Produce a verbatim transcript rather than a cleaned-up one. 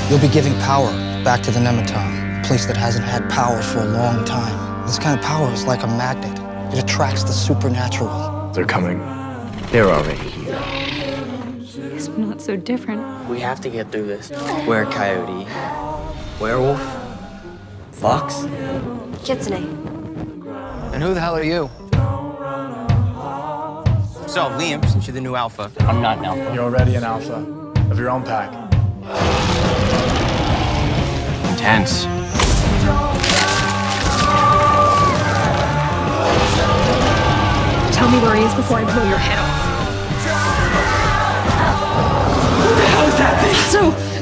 You'll be giving power back to the Nemeton, a place that hasn't had power for a long time. This kind of power is like a magnet. It attracts the supernatural. They're coming. They're already here. It's not so different. We have to get through this. We're a coyote, werewolf, fox, Kitsune. And who the hell are you? So, Liam, since you're the new alpha. I'm not an alpha. You're already an alpha of your own pack. Intense. Tell me where he is before I blow your head off. How's that thing? So,